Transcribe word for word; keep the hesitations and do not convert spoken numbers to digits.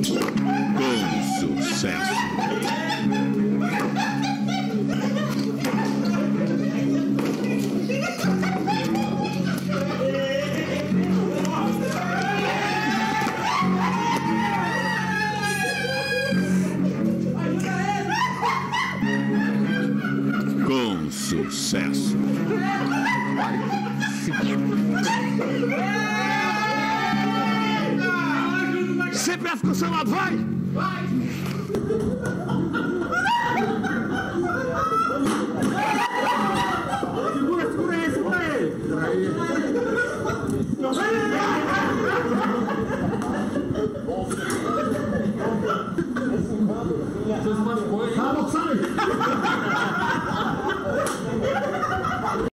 Com sucesso. Com sucesso. C P F com o seu lado, vai! Vai! Segura, segura aí, segura aí!